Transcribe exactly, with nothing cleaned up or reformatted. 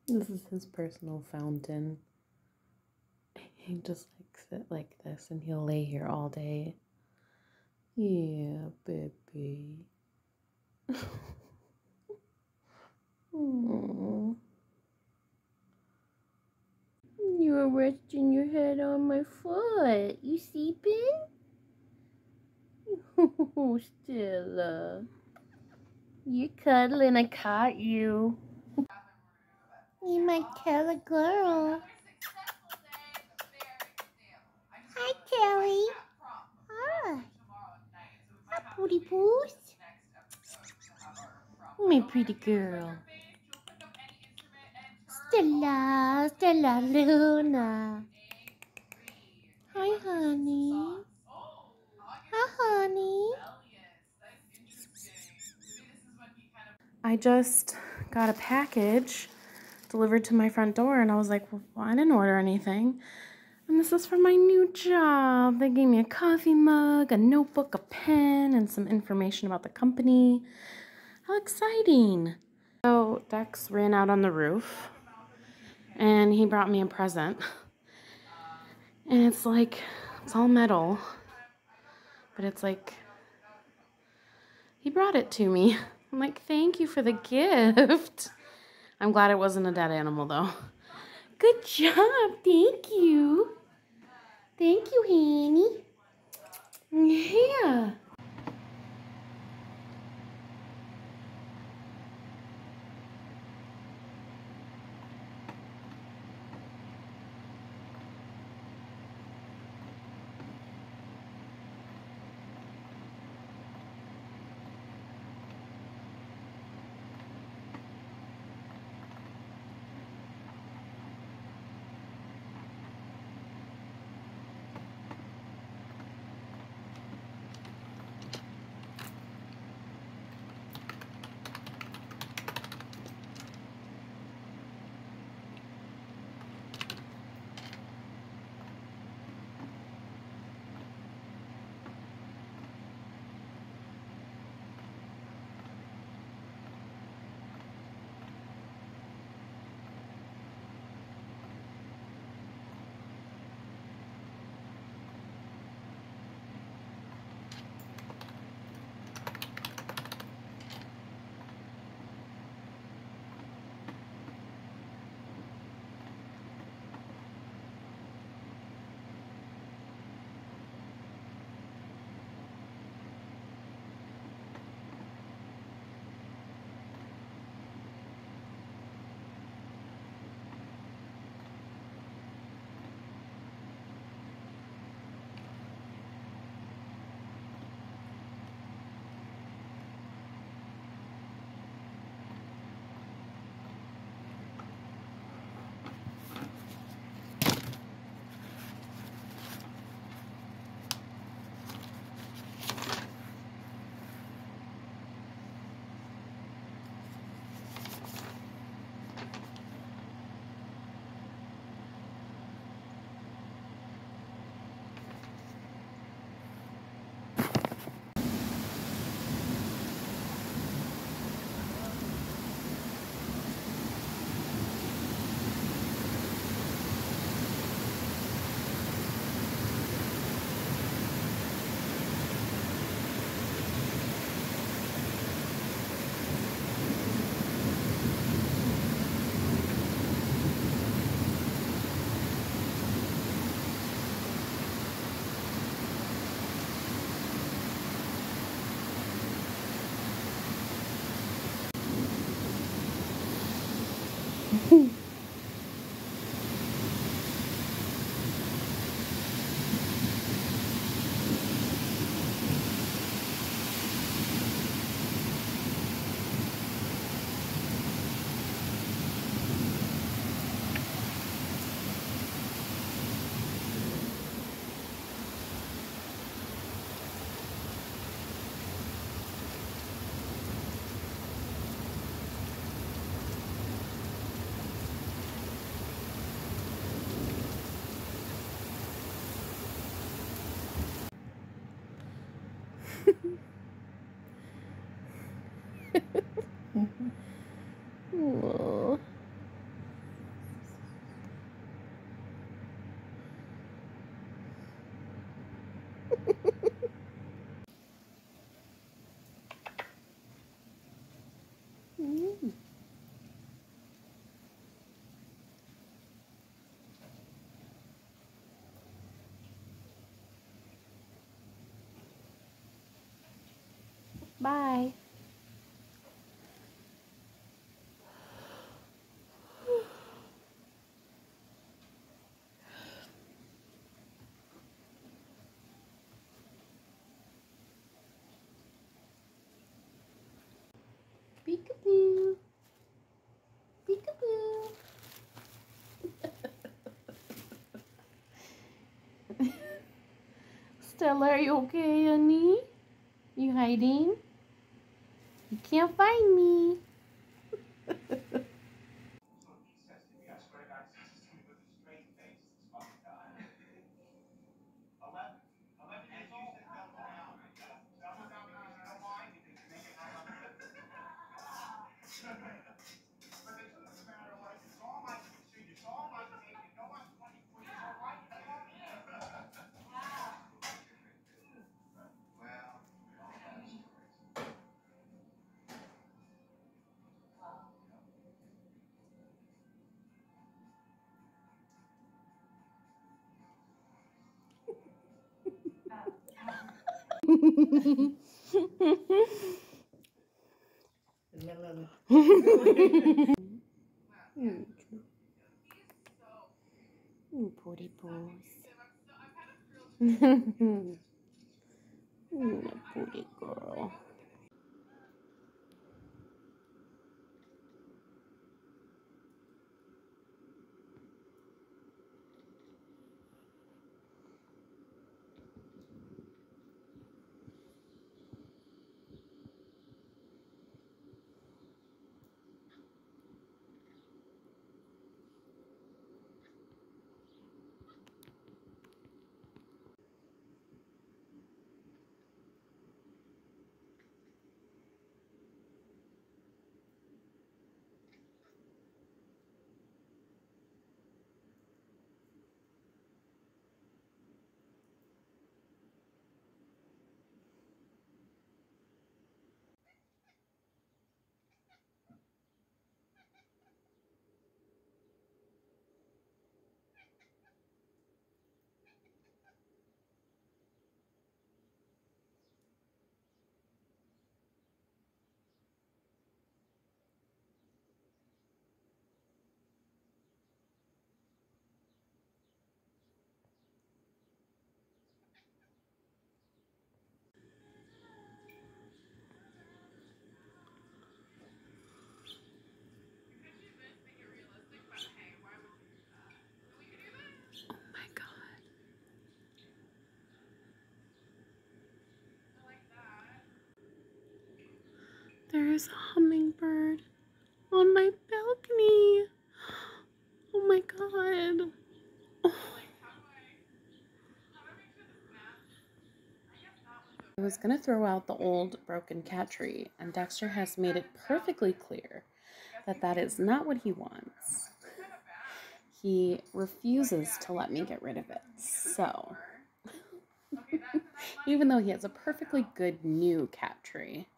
This is his personal fountain. He just likes it like this, and he'll lay here all day. Yeah, baby. Aww. You're resting your head on my foot. You sleeping? Oh, Stella. You're cuddling. I caught you. You my Kelly girl. Hi, Kelly. Hi. Hi, Booty Boos. My pretty girl. Stella, Stella Luna. Hi, honey. Hi, honey. I just got a package delivered to my front door, and I was like, well, I didn't order anything. And this is for my new job. They gave me a coffee mug, a notebook, a pen, and some information about the company. How exciting. So Dex ran out on the roof, and he brought me a present. And it's like, it's all metal, but it's like, he brought it to me. I'm like, thank you for the gift. I'm glad it wasn't a dead animal, though. Good job. Thank you. Thank you, Hanny. Yeah. Aww. Bye. Peekaboo. Peekaboo. Stella, are you okay, honey? You hiding? You can't find me. Ooh, pretty boys. Ooh, pretty girl. There is a hummingbird on my balcony. Oh my god. Oh. I was gonna throw out the old broken cat tree, and Dexter has made it perfectly clear that that is not what he wants. He refuses to let me get rid of it. So, even though he has a perfectly good new cat tree,